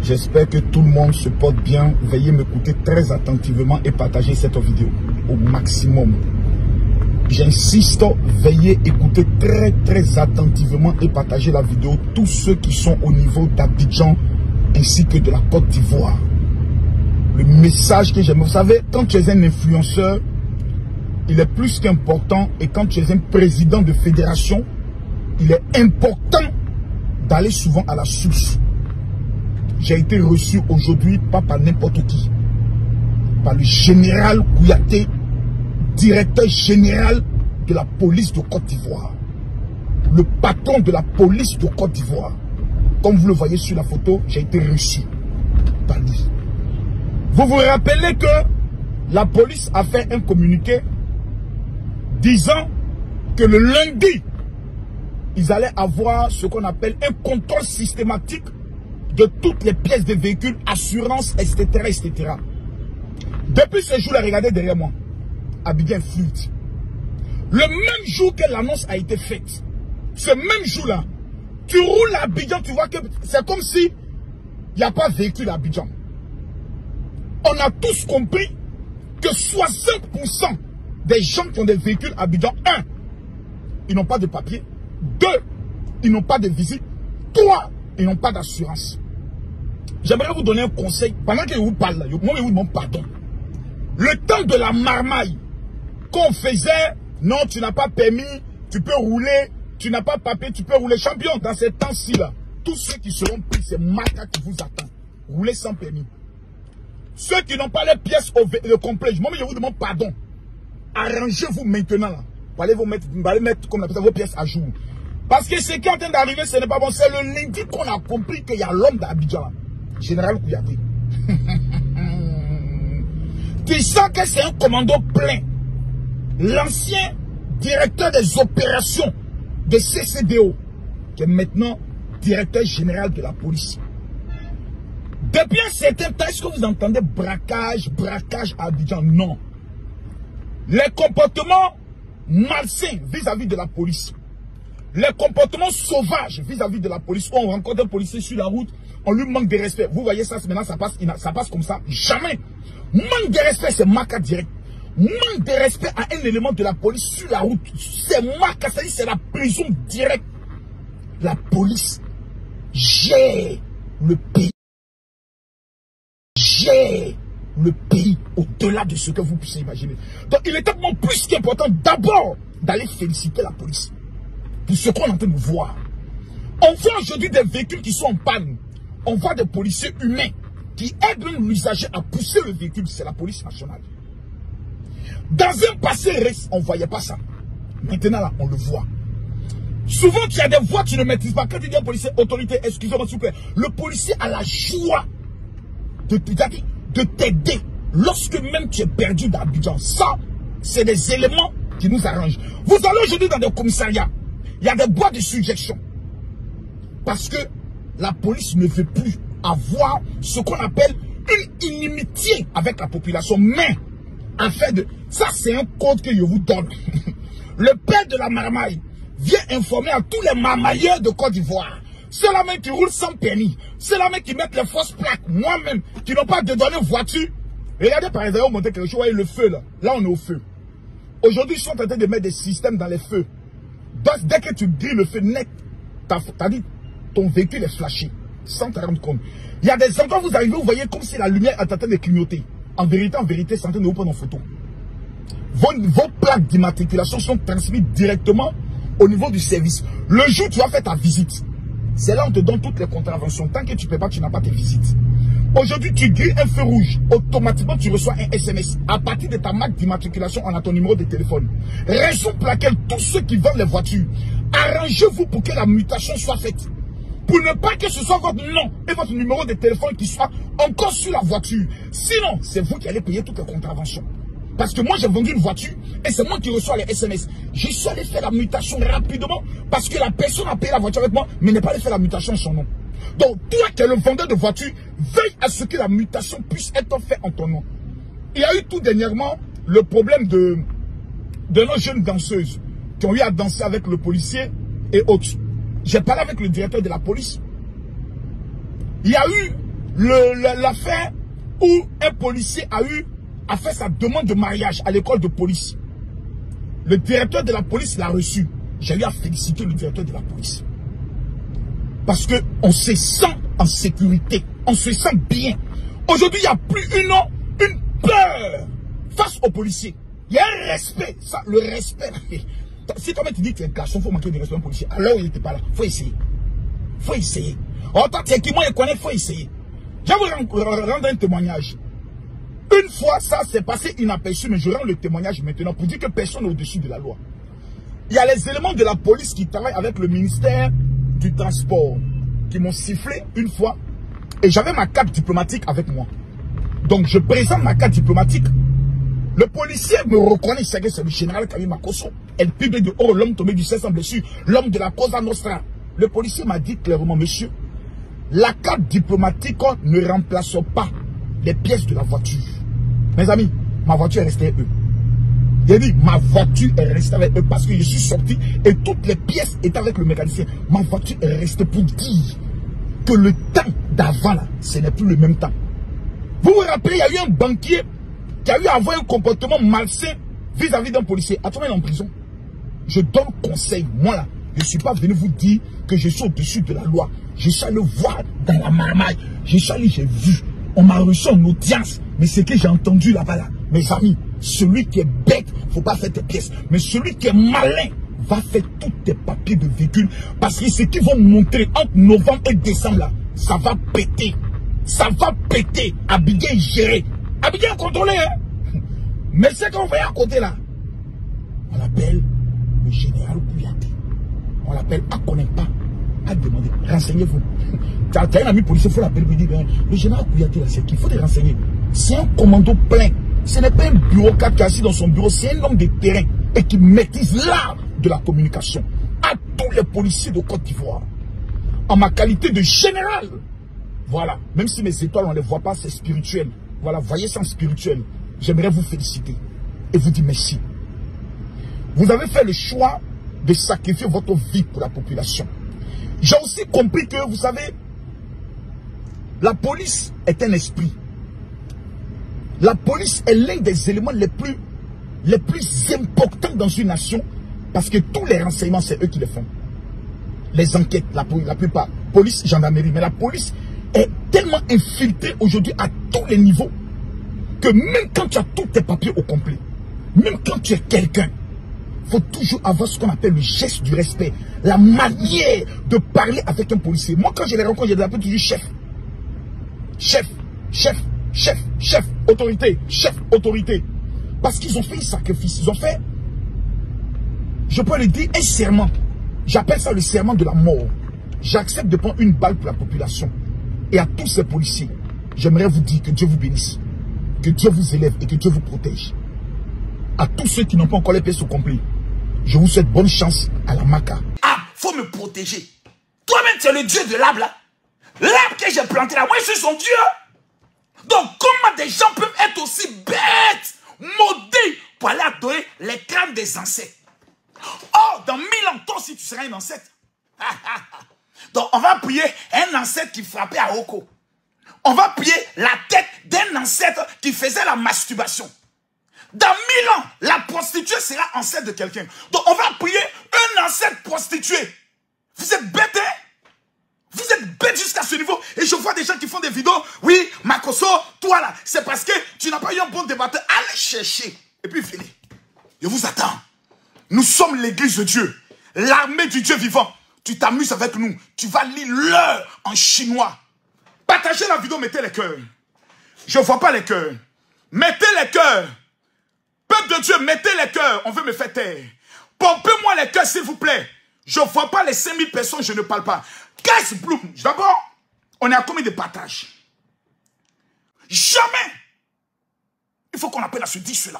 J'espère que tout le monde se porte bien. Veuillez m'écouter très attentivement et partager cette vidéo au maximum. J'insiste, veuillez écouter très attentivement et partager la vidéo. Tous ceux qui sont au niveau d'Abidjan ainsi que de la Côte d'Ivoire. Le message que j'aime, vous savez, quand tu es un influenceur, il est plus qu'important, et quand tu es un président de fédération, il est important d'aller souvent à la source. J'ai été reçu aujourd'hui, pas par n'importe qui, par le général Kouyaté, directeur général de la police de Côte d'Ivoire. Le patron de la police de Côte d'Ivoire. Comme vous le voyez sur la photo, j'ai été reçu par lui. Vous vous rappelez que la police a fait un communiqué disant que le lundi, ils allaient avoir ce qu'on appelle un contrôle systématique de toutes les pièces de véhicules, assurance, etc., etc. Depuis ce jour-là, regardez derrière moi, Abidjan fluide. Le même jour que l'annonce a été faite, ce même jour-là, tu roules à Abidjan, tu vois que c'est comme si il n'y a pas de véhicule à Abidjan. On a tous compris que 60% des gens qui ont des véhicules à Abidjan, 1, ils n'ont pas de papier. 2, ils n'ont pas de visite. 3, ils n'ont pas d'assurance. J'aimerais vous donner un conseil. Pendant que je vous parle, là, moi je vous demande pardon. Le temps de la marmaille, qu'on faisait, non, tu n'as pas permis, tu peux rouler, tu n'as pas papier, tu peux rouler. Champion, dans ces temps-ci, là, tous ceux qui seront pris, c'est Maka qui vous attend. Roulez sans permis. Ceux qui n'ont pas les pièces au complet, moi je vous demande pardon. Arrangez-vous maintenant, là. Vous allez mettre comme vos pièces à jour. Parce que ce qui est en train d'arriver, ce n'est pas bon. C'est le lundi qu'on a compris qu'il y a l'homme d'Abidjan, Général Kouyaté. Tu sens que c'est un commando plein. L'ancien directeur des opérations de CCDO, qui est maintenant directeur général de la police. Depuis un certain temps, est-ce que vous entendez braquage à Abidjan? Non. Les comportements malsains vis-à-vis de la police. Les comportements sauvages vis-à-vis de la police. On rencontre un policier sur la route, on lui manque de respect. Vous voyez ça, maintenant ça passe comme ça. Jamais. Manque de respect, c'est Maka direct. Manque de respect à un élément de la police sur la route, c'est Maka, c'est la prison directe. La police gère le pays. Gère le pays au-delà de ce que vous puissiez imaginer. Donc il est tellement plus qu'important d'abord d'aller féliciter la police pour ce qu'on est en train de voir. On voit aujourd'hui des véhicules qui sont en panne. On voit des policiers humains qui aident l'usager à pousser le véhicule. C'est la police nationale. Dans un passé récent, on ne voyait pas ça. Maintenant là, on le voit. Souvent, il y a des voix que tu ne maîtrises pas. Quand tu dis à un policier, autorité, excusez-moi s'il vous plaît, le policier a la joie de t'aider lorsque même tu es perdu dans Abidjan. Ça, c'est des éléments qui nous arrangent. Vous allez aujourd'hui dans des commissariats, il y a des boîtes de suggestion. Parce que la police ne veut plus avoir ce qu'on appelle une inimitié avec la population. Mais, en fait, ça c'est un code que je vous donne. Le père de la marmaille vient informer à tous les marmailleurs de Côte d'Ivoire. Ceux-là même qui roulent sans permis, ceux-là même qui mettent les fausses plaques, moi-même, qui n'ont pas de données voiture. Regardez par exemple, monter quelque chose, vous voyez le feu là. Là on est au feu. Aujourd'hui, ils sont en train de mettre des systèmes dans les feux. Donc, dès que tu grilles le feu net, t'as dit, ton véhicule est flashé, sans te rendre compte. Il y a des endroits où vous arrivez, vous voyez comme si la lumière est en train de clignoter. En vérité, c'est en train de vous prendre en photo. Vos plaques d'immatriculation sont transmises directement au niveau du service. Le jour où tu vas faire ta visite, c'est là où on te donne toutes les contraventions. Tant que tu ne peux pas, tu n'as pas tes visites. Aujourd'hui, tu grilles un feu rouge. Automatiquement, tu reçois un SMS. À partir de ta marque d'immatriculation, on a ton numéro de téléphone. Raison pour laquelle tous ceux qui vendent les voitures, arrangez-vous pour que la mutation soit faite. Pour ne pas que ce soit votre nom et votre numéro de téléphone qui soit encore sur la voiture. Sinon, c'est vous qui allez payer toutes les contraventions. Parce que moi, j'ai vendu une voiture et c'est moi qui reçois les SMS. Je suis allé faire la mutation rapidement parce que la personne a payé la voiture avec moi, mais n'est pas allé faire la mutation en son nom. Donc, toi qui es le vendeur de voiture, veille à ce que la mutation puisse être faite en ton nom. Il y a eu tout dernièrement le problème de nos jeunes danseuses qui ont eu à danser avec le policier et autres. J'ai parlé avec le directeur de la police. Il y a eu l'affaire où un policier a fait sa demande de mariage à l'école de police. Le directeur de la police l'a reçu. J'ai eu à féliciter le directeur de la police. Parce qu'on se sent en sécurité. On se sent bien. Aujourd'hui, il n'y a plus une peur face aux policiers. Il y a un respect. Ça, le respect. Si toi tu dis que tu es un garçon, il faut manquer de respect aux policiers. Alors il n'était pas là. Il faut essayer. Il faut essayer. Oh, toi, qui moi, je connais, il faut essayer. Je vais vous rendre un témoignage. Une fois, ça s'est passé inaperçu, mais je rends le témoignage maintenant pour dire que personne n'est au-dessus de la loi. Il y a les éléments de la police qui travaillent avec le ministère du Transport qui m'ont sifflé une fois et j'avais ma carte diplomatique avec moi. Donc je présente ma carte diplomatique. Le policier me reconnaît, c'est le général Kami Makoso. Elle publie de haut l'homme tombé du ciel sans blessure, l'homme de la Cosa Nostra. Le policier m'a dit clairement, monsieur, la carte diplomatique ne remplace pas les pièces de la voiture. Mes amis, ma voiture est restée avec eux. J'ai dit, ma voiture est restée avec eux parce que je suis sorti et toutes les pièces étaient avec le mécanicien. Ma voiture est restée pour dire que le temps d'avant, là, ce n'est plus le même temps. Vous vous rappelez, il y a eu un banquier qui a eu à avoir un comportement malsain vis-à-vis d'un policier. Attendez, il est en prison. Je donne conseil. Moi, là, je ne suis pas venu vous dire que je suis au-dessus de la loi. Je suis allé voir dans la marmaille. Je suis allé, j'ai vu. On m'a reçu en audience. Mais ce que j'ai entendu là-bas, là, mes amis, celui qui est bête, il ne faut pas faire tes pièces. Mais celui qui est malin, va faire tous tes papiers de véhicule. Parce que ce qu'ils vont montrer entre novembre et décembre, là, ça va péter. Ça va péter. Abidjan géré. Abidjan contrôlé. Hein? Mais c'est qu'on fait à côté là. On l'appelle le général Kouyaté. On l'appelle à connaître pas. À demander. Renseignez-vous. Tu as un ami policier, il faut l'appeler et dire, le général Kouyaté là, c'est qu'il faut te renseigner. C'est un commando plein. Ce n'est pas un bureaucrate qui est assis dans son bureau, c'est un homme de terrain et qui maîtrise l'art de la communication. À tous les policiers de Côte d'Ivoire. En ma qualité de général. Voilà. Même si mes étoiles, on ne les voit pas, c'est spirituel. Voilà, voyez ça en spirituel. J'aimerais vous féliciter et vous dire merci. Vous avez fait le choix de sacrifier votre vie pour la population. J'ai aussi compris que, vous savez, la police est un esprit. La police est l'un des éléments les plus importants dans une nation parce que tous les renseignements, c'est eux qui les font. Les enquêtes, la plupart, police, gendarmerie, mais la police est tellement infiltrée aujourd'hui à tous les niveaux que même quand tu as tous tes papiers au complet, même quand tu es quelqu'un, il faut toujours avoir ce qu'on appelle le geste du respect, la manière de parler avec un policier. Moi, quand je les rencontre, je les appelle toujours chef. Chef, chef, chef, chef, autorité, chef, autorité. Parce qu'ils ont fait un sacrifice, ils ont fait, je peux le dire, un serment. J'appelle ça le serment de la mort. J'accepte de prendre une balle pour la population. Et à tous ces policiers, j'aimerais vous dire que Dieu vous bénisse, que Dieu vous élève et que Dieu vous protège. À tous ceux qui n'ont pas encore les pièces au complet, je vous souhaite bonne chance à la Maca. Ah, faut me protéger. Toi-même, tu es le Dieu de l'arbre là. L'arbre que j'ai planté là, moi je suis son Dieu. Donc comment des gens peuvent être aussi bêtes, maudits, pour aller adorer les crânes des ancêtres? Oh, dans 1000 ans, toi aussi tu seras un ancêtre. Donc on va prier un ancêtre qui frappait à Oko. On va prier la tête d'un ancêtre qui faisait la masturbation. Dans 1000 ans, la prostituée sera ancêtre de quelqu'un. Donc on va prier un ancêtre prostitué. Vous êtes bêtes, hein? Vous êtes bêtes jusqu'à ce niveau. Et je vois des gens qui font des vidéos. Oui, Makoso, toi là, c'est parce que tu n'as pas eu un bon débatteur. Allez chercher. Et puis venez. Je vous attends. Nous sommes l'église de Dieu. L'armée du Dieu vivant. Tu t'amuses avec nous. Tu vas lire l'heure en chinois. Partagez la vidéo, mettez les cœurs. Je ne vois pas les cœurs. Mettez les cœurs. Peuple de Dieu, mettez les cœurs. On veut me faire taire. Pompez-moi les cœurs, s'il vous plaît. Je ne vois pas les 5000 personnes, je ne parle pas. Qu'est-ce Bloom? D'abord, on est à combien de partages? Jamais. Il faut qu'on appelle à se dire cela.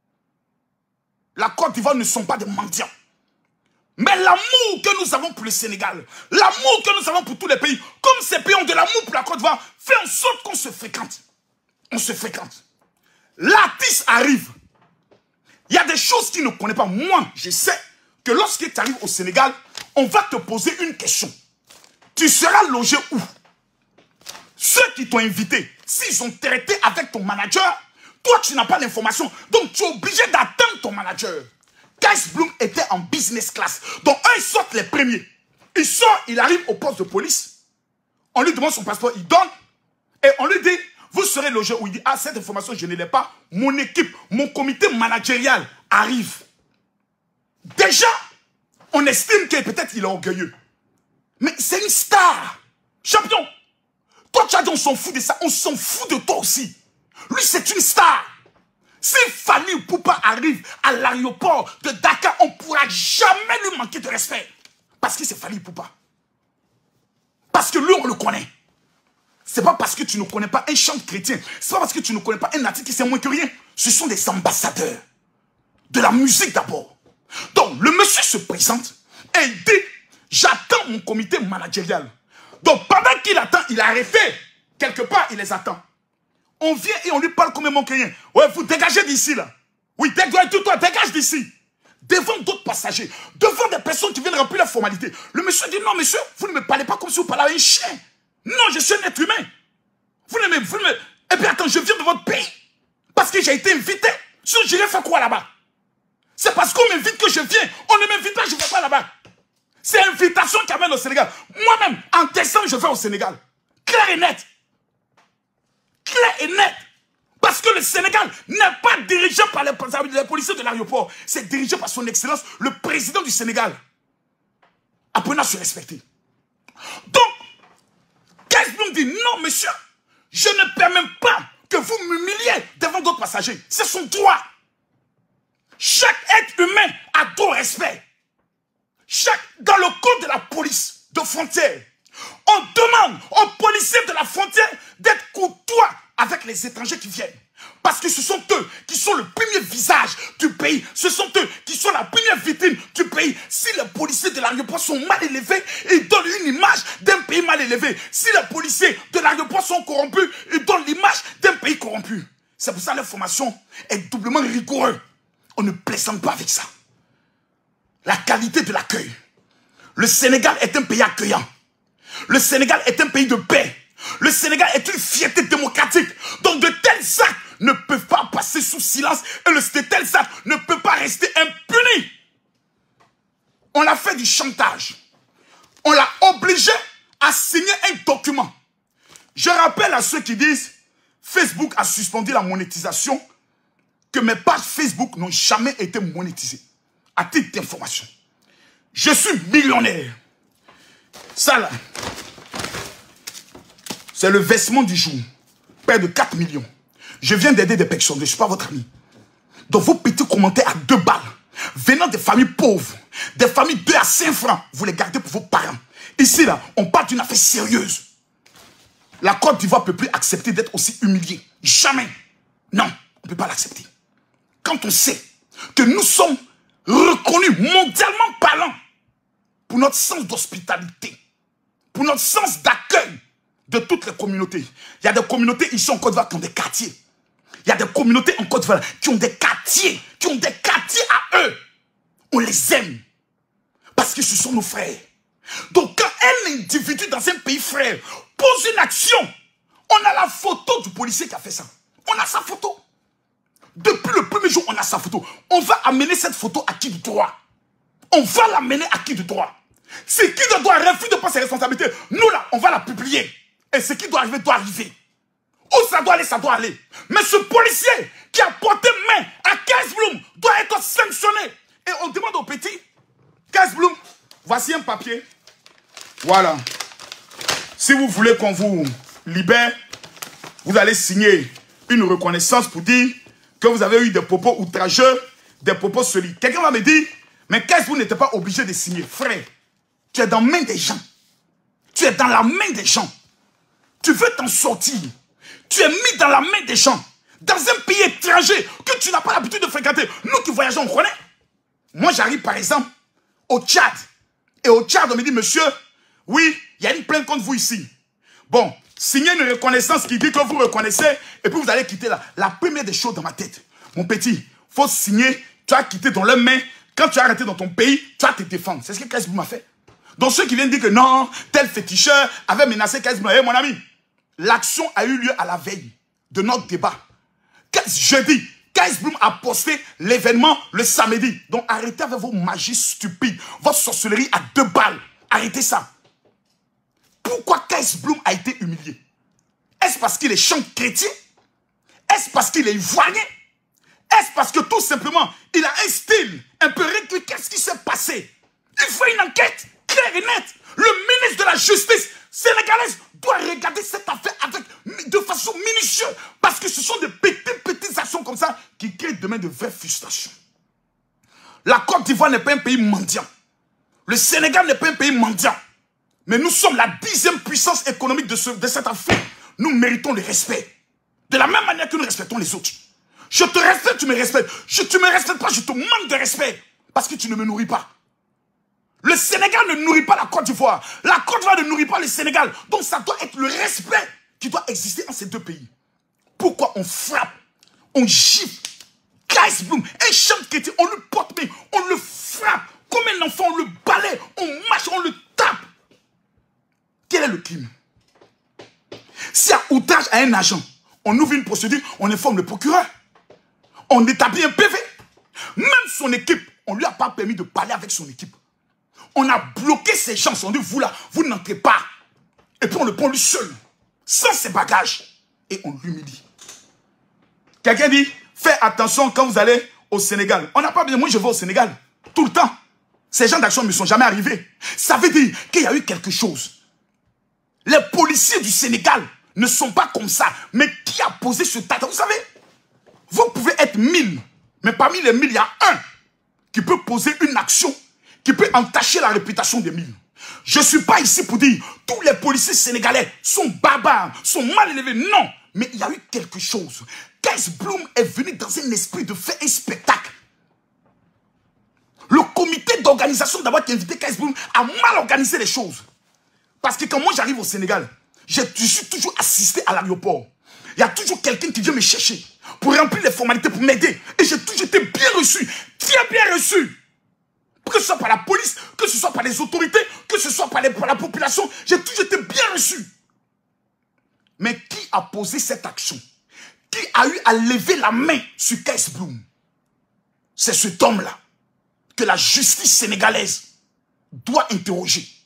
La Côte d'Ivoire ne sont pas des mendiants. Mais l'amour que nous avons pour le Sénégal, l'amour que nous avons pour tous les pays, comme ces pays ont de l'amour pour la Côte d'Ivoire, fait en sorte qu'on se fréquente. On se fréquente. L'artiste arrive. Il y a des choses qu'il ne connaît pas. Moi, je sais que lorsque tu arrives au Sénégal, on va te poser une question. Tu seras logé où? Ceux qui qui t'ont invité, s'ils ont traité avec ton manager, toi, tu n'as pas l'information. Donc, tu es obligé d'attendre ton manager. Kais Bloom était en business class. Donc, eux, ils sortent les premiers. Il sort, il arrive au poste de police. On lui demande son passeport, il donne. Et on lui dit, vous serez logé. Où il dit, ah, cette information, je ne l'ai pas. Mon équipe, mon comité managérial arrive. Déjà, on estime que peut-être il est orgueilleux. Mais c'est une star. Champion. Toi, tu as dit, on s'en fout de ça. On s'en fout de toi aussi. Lui, c'est une star. Si Fally Ipupa arrive à l'aéroport de Dakar, on ne pourra jamais lui manquer de respect. Parce que c'est Fally Ipupa. Parce que lui, on le connaît. Ce n'est pas parce que tu ne connais pas un chant chrétien. Ce n'est pas parce que tu ne connais pas un artiste qui sait moins que rien. Ce sont des ambassadeurs de la musique d'abord. Donc, le monsieur se présente et il dit, j'attends mon comité managérial. Donc, pendant qu'il attend, il a arrêté. Quelque part, il les attend. On vient et on lui parle comme un manque rien. Ouais, vous dégagez d'ici, là. Oui, dégage d'ici. Devant d'autres passagers, devant des personnes qui viennent remplir la formalité. Le monsieur dit, non, monsieur, vous ne me parlez pas comme si vous parliez à un chien. Non, je suis un être humain. Et puis attends, je viens de votre pays. Parce que j'ai été invité. Sinon, j'irai faire quoi là-bas? C'est parce qu'on m'invite que je viens. On ne m'invite pas, je ne vais pas là-bas. C'est l'invitation qui amène au Sénégal. Moi-même, en décembre, je vais au Sénégal. Clair et net. Clair et net. Parce que le Sénégal n'est pas dirigé par les policiers de l'aéroport. C'est dirigé par son excellence, le président du Sénégal. Apprenez à se respecter. Donc, Kais Bloom dit, non, monsieur, je ne permets pas que vous m'humiliez devant d'autres passagers. C'est son droit. Chaque être humain a droit au respect. Dans le code de la police de frontière, on demande aux policiers de la frontière d'être courtois avec les étrangers qui viennent. Parce que ce sont eux qui sont le premier visage du pays. Ce sont eux qui sont la première vitrine du pays. Si les policiers de l'aéroport sont mal élevés, ils donnent une image d'un pays mal élevé. Si les policiers de l'aéroport sont corrompus, ils donnent l'image d'un pays corrompu. C'est pour ça que l'information est doublement rigoureuse. On ne plaisante pas avec ça. La qualité de l'accueil. Le Sénégal est un pays accueillant. Le Sénégal est un pays de paix. Le Sénégal est une fierté démocratique. Donc de tels actes ne peuvent pas passer sous silence. Et de tels actes ne peuvent pas rester impunis. On l'a fait du chantage. On l'a obligé à signer un document. Je rappelle à ceux qui disent Facebook a suspendu la monétisation que mes pages Facebook n'ont jamais été monétisées. À titre d'information. Je suis millionnaire. Ça là, c'est le versement du jour. Près de 4 millions. Je viens d'aider des personnes. Je ne suis pas votre ami. Donc vos petits commentaires à 2 balles, venant des familles pauvres, des familles 2 à 5 francs, vous les gardez pour vos parents. Ici là, on parle d'une affaire sérieuse. La Côte d'Ivoire ne peut plus accepter d'être aussi humiliée. Jamais. Non, on ne peut pas l'accepter. Quand on sait que nous sommes reconnus mondialement parlant pour notre sens d'hospitalité, pour notre sens d'accueil de toutes les communautés. Il y a des communautés ici en Côte d'Ivoire qui ont des quartiers. Il y a des communautés en Côte d'Ivoire qui ont des quartiers, à eux. On les aime parce que ce sont nos frères. Donc quand un individu dans un pays frère pose une action, on a la photo du policier qui a fait ça. On a sa photo. Depuis le premier jour, on a sa photo. On va amener cette photo à qui de droit. On va l'amener à qui de droit. Si qui de droit refuse de prendre ses responsabilités, nous là, on va la publier. Et ce qui doit arriver, doit arriver. Où ça doit aller, ça doit aller. Mais ce policier qui a porté main à Kais Bloom doit être sanctionné. Et on demande au petit, Kais Bloom, voici un papier. Voilà. Si vous voulez qu'on vous libère, vous allez signer une reconnaissance pour dire que vous avez eu des propos outrageux, des propos solides. Quelqu'un va me dire, mais Kais Bloom n'était pas obligé de signer. Frère, tu es dans la main des gens. Tu es dans la main des gens. Tu veux t'en sortir. Tu es mis dans la main des gens. Dans un pays étranger que tu n'as pas l'habitude de fréquenter. Nous qui voyageons, on connaît. Moi, j'arrive par exemple au Tchad. Et au Tchad, on me dit, monsieur, oui, il y a une plainte contre vous ici. Bon, signez une reconnaissance qui dit que vous reconnaissez et puis vous allez quitter là. La première des choses dans ma tête, mon petit, il faut signer, tu as quitté dans leurs mains. Quand tu as arrêté dans ton pays, tu vas te défendre. C'est ce que Kais Bloom a fait. Donc ceux qui viennent dire que non, tel féticheur avait menacé Kais Bloom. Hey, mon ami, l'action a eu lieu à la veille de notre débat. Jeudi, Kais Bloom a posté l'événement le samedi. Donc arrêtez avec vos magies stupides, votre sorcellerie à 2 balles. Arrêtez ça. Pourquoi Kais Bloom a été humilié? Est-ce parce qu'il est chant chrétien? Est-ce parce qu'il est ivoirien? Est-ce parce que tout simplement, il a un style un peu réglé? Qu'est-ce qui s'est passé? Il faut une enquête claire et nette. Le ministre de la Justice sénégalaise doit regarder cette affaire de façon minutieuse. Parce que ce sont des petites actions comme ça qui créent demain de vraies frustrations. La Côte d'Ivoire n'est pas un pays mendiant. Le Sénégal n'est pas un pays mendiant. Mais nous sommes la 10e puissance économique de cette Afrique. Nous méritons le respect. De la même manière que nous respectons les autres. Je te respecte, tu me respectes. Tu ne me respectes pas, je te manque de respect. Parce que tu ne me nourris pas. Le Sénégal ne nourrit pas la Côte d'Ivoire. La Côte d'Ivoire ne nourrit pas le Sénégal. Donc ça doit être le respect qui doit exister entre ces deux pays. Pourquoi on frappe, on gifle Kais Bloom, un chant chrétien, on le porte, mais on le frappe. Comme un enfant, on le balaye, on marche, on le tape. Quel est le crime? S'il y a outrage à un agent, on ouvre une procédure, on informe le procureur. On établit un PV. Même son équipe, on ne lui a pas permis de parler avec son équipe. On a bloqué ses chances. On dit, vous là, vous n'entrez pas. Et puis on le prend lui seul, sans ses bagages. Et on l'humilie. Quelqu'un dit, faites attention quand vous allez au Sénégal. On n'a pas besoin, moi je vais au Sénégal. Tout le temps. Ces gens d'action ne sont jamais arrivés. Ça veut dire qu'il y a eu quelque chose. Les policiers du Sénégal ne sont pas comme ça. Mais qui a posé ce tas? Vous savez, vous pouvez être 1000. Mais parmi les 1000, il y a un qui peut poser une action qui peut entacher la réputation des 1000. Je ne suis pas ici pour dire tous les policiers sénégalais sont barbares, sont mal élevés. Non, mais il y a eu quelque chose. Kais Bloom est venu dans un esprit de faire un spectacle. Le comité d'organisation d'abord qui a invité Kais Bloom a mal organisé les choses. Parce que quand moi j'arrive au Sénégal, je suis toujours assisté à l'aéroport. Il y a toujours quelqu'un qui vient me chercher pour remplir les formalités, pour m'aider. Et j'ai toujours été bien reçu, très bien reçu. Que ce soit par la police, que ce soit par les autorités, que ce soit par la population, j'ai toujours été bien reçu. Mais qui a posé cette action? Qui a eu à lever la main sur Kais Bloom? C'est cet homme-là que la justice sénégalaise doit interroger.